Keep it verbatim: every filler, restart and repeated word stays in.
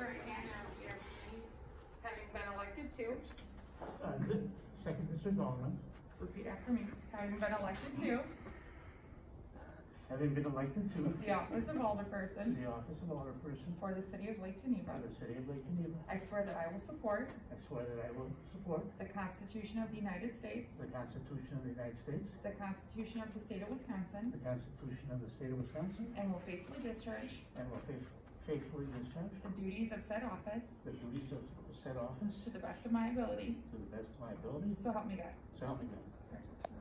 your right hand and repeat after me. Having been elected to. Uh, good. Second District Alderman. Repeat after me. Having been elected to. Having been elected to. The office of Alderperson. The office of Alderperson. For the city of Lake Geneva. For the city of Lake Geneva. I swear that I will support. I swear that I will support. The Constitution of the United States. The Constitution of the United States. The Constitution of the state of Wisconsin. The Constitution of the state of Wisconsin. And will faithfully discharge. And will faith, faithfully discharge. The duties of said office. The duties of said office. To the best of my abilities. To the best of my abilities. So help me God. So help me God.